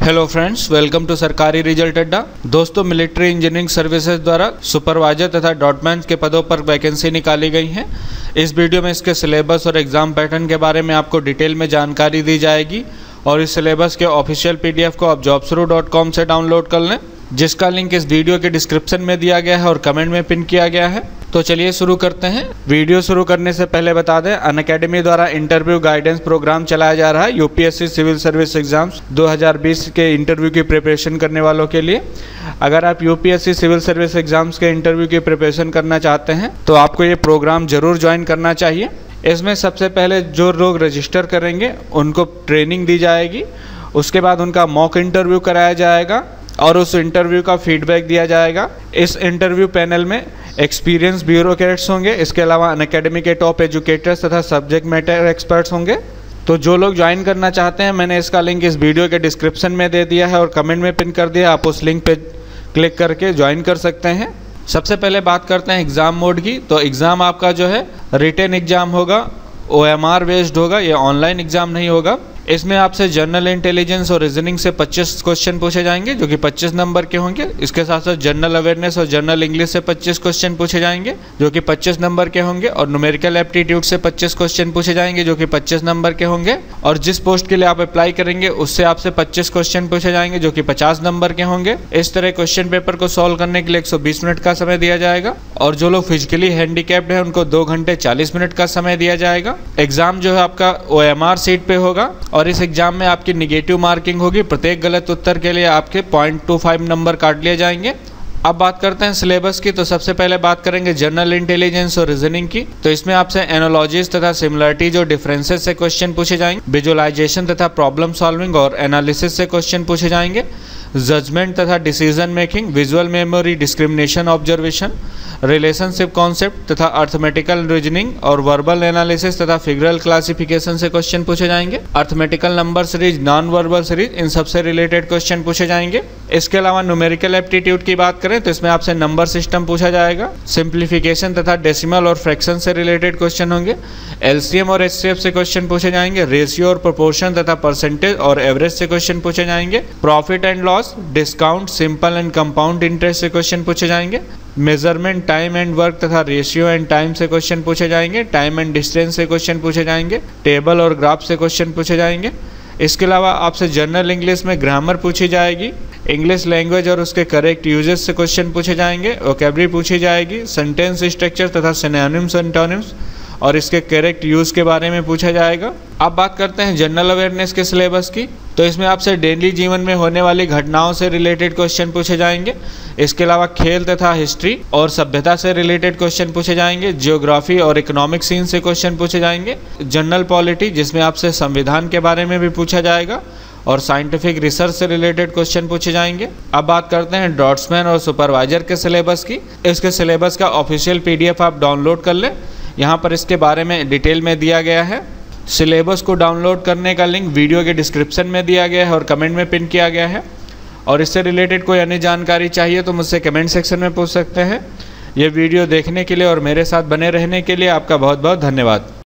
Hello friends, welcome to Sarkari result Adda. दोस्तों, military engineering services द्वारा supervisor तथा डॉटमैन के पदों पर वैकेंसी निकाली गई हैं। इस वीडियो में इसके सिलेबस और एग्ज़ाम पैटर्न के बारे में आपको डिटेल में जानकारी दी जाएगी और इस सिलेबस के ऑफिशियल पीडीएफ को आप jobsuru.com से डाउनलोड कर लें, जिसका लिंक इस वीडियो के डिस्क्रिप्शन में दिया गया है और कमेंट में पिन किया गया है। तो चलिए शुरू करते हैं। वीडियो शुरू करने से पहले बता दें, अनअकैडमी द्वारा इंटरव्यू गाइडेंस प्रोग्राम चलाया जा रहा है यूपीएससी सिविल सर्विस एग्जाम्स 2020 के इंटरव्यू की प्रिपरेशन करने वालों के लिए। अगर आप यूपीएससी सिविल सर्विस एग्जाम्स के इंटरव्यू की प्रिपरेशन करना चाहते हैं तो आपको ये प्रोग्राम जरूर ज्वाइन करना चाहिए। इसमें सबसे पहले जो लोग रजिस्टर करेंगे उनको ट्रेनिंग दी जाएगी, उसके बाद उनका मॉक इंटरव्यू कराया जाएगा और उस इंटरव्यू का फीडबैक दिया जाएगा। इस इंटरव्यू पैनल में एक्सपीरियंस ब्यूरोक्रेट्स होंगे, इसके अलावा अनअकैडमी के टॉप एजुकेटर्स तथा सब्जेक्ट मैटर एक्सपर्ट्स होंगे। तो जो लोग ज्वाइन करना चाहते हैं, मैंने इसका लिंक इस वीडियो के डिस्क्रिप्शन में दे दिया है और कमेंट में पिन कर दिया। आप उस लिंक पे क्लिक करके ज्वाइन कर सकते हैं। सबसे पहले बात करते हैं एग्ज़ाम मोड की। तो एग्ज़ाम आपका जो है रिटन एग्ज़ाम होगा, OMR बेस्ड होगा, ये ऑनलाइन एग्ज़ाम नहीं होगा। इसमें आपसे जनरल इंटेलिजेंस और रीजनिंग से 25 क्वेश्चन पूछे जाएंगे जो कि 25 नंबर के होंगे। इसके साथ साथ जनरल अवेयरनेस और जनरल इंग्लिश से 25 क्वेश्चन पूछे जाएंगे जो कि 25 नंबर के होंगे और न्यूमेरिकल एप्टीट्यूड से 25 क्वेश्चन पूछे जाएंगे जो कि 25 नंबर के होंगे। और जिस पोस्ट के लिए आप अप्लाई करेंगे उससे आपसे 25 क्वेश्चन पूछे जाएंगे जो कि 50 नंबर के होंगे। इस तरह क्वेश्चन पेपर को सॉल्व करने के लिए 120 मिनट का समय दिया जाएगा और जो लोग फिजिकली हैंडीकैप्ड है उनको 2 घंटे 40 मिनट का समय दिया जाएगा। एग्जाम जो है आपका OMR सीट पे होगा और इस एग्जाम में आपकी निगेटिव मार्किंग होगी। प्रत्येक गलत उत्तर के लिए आपके 0.25 नंबर काट लिए जाएंगे। अब बात करते हैं सिलेबस की। तो सबसे पहले बात करेंगे जनरल इंटेलिजेंस और रीजनिंग की। तो इसमें आपसे एनालॉजीज तथा सिमिलरिटी जो डिफरेंसेस से क्वेश्चन पूछे जाएंगे, विजुअलाइजेशन तथा प्रॉब्लम सॉल्विंग और एनालिसिस से क्वेश्चन पूछे जाएंगे, जजमेंट तथा decision making, visual memory, discrimination observation, relationship concept तथा अर्थमेटिकल रीजनिंग और वर्बल एनालिसिस तथा फिगरल क्लासिफिकेशन से क्वेश्चन पूछे जाएंगे। Arithmetical number series, non verbal series, इन सबसे रिलेटेड क्वेश्चन पूछे जाएंगे। इसके अलावा न्यूमेरिकल एप्टीट्यूड की बात करें तो इसमें आपसे नंबर सिस्टम पूछा जाएगा, सिंप्लीफिकेशन तथा डेसिमल और फ्रैक्शन से रिलेटेड क्वेश्चन होंगे, LCM और HCF से क्वेश्चन पूछे जाएंगे, रेशियो और प्रोपोर्शन तथा परसेंटेज और एवरेज से क्वेश्चन पूछे जाएंगे, profit and loss, discount, simple and compound interest से क्वेश्चन पूछे जाएंगे, मेजरमेंट, टाइम एंड वर्क तथा रेशियो एंड टाइम से क्वेश्चन पूछे जाएंगे, टाइम एंड डिस्टेंस से क्वेश्चन पूछे जाएंगे, टेबल और ग्राफ से क्वेश्चन पूछे जाएंगे। इसके अलावा आपसे जनरल इंग्लिश में ग्रामर पूछी जाएगी, इंग्लिश लैंग्वेज और उसके करेक्ट यूजेस से क्वेश्चन पूछे जाएंगे, वोकैबुलरी पूछी जाएगी, सेंटेंस स्ट्रक्चर तथा सिनोनिम्स एंटोनिम्स और इसके करेक्ट यूज़ के बारे में पूछा जाएगा। अब बात करते हैं जनरल अवेयरनेस के सिलेबस की। तो इसमें आपसे डेली जीवन में होने वाली घटनाओं से रिलेटेड क्वेश्चन पूछे जाएंगे। इसके अलावा खेल तथा हिस्ट्री और सभ्यता से रिलेटेड क्वेश्चन पूछे जाएंगे, जियोग्राफी और इकोनॉमिक सीन से क्वेश्चन पूछे जाएंगे, जनरल पॉलिटी जिसमें आपसे संविधान के बारे में भी पूछा जाएगा और साइंटिफिक रिसर्च से रिलेटेड क्वेश्चन पूछे जाएंगे। अब बात करते हैं ड्राफ्ट्समैन और सुपरवाइजर के सिलेबस की। इसके सिलेबस का ऑफिशियल PDF आप डाउनलोड कर लें, यहाँ पर इसके बारे में डिटेल में दिया गया है। सिलेबस को डाउनलोड करने का लिंक वीडियो के डिस्क्रिप्शन में दिया गया है और कमेंट में पिन किया गया है। और इससे रिलेटेड कोई अन्य जानकारी चाहिए तो मुझसे कमेंट सेक्शन में पूछ सकते हैं। ये वीडियो देखने के लिए और मेरे साथ बने रहने के लिए आपका बहुत बहुत धन्यवाद।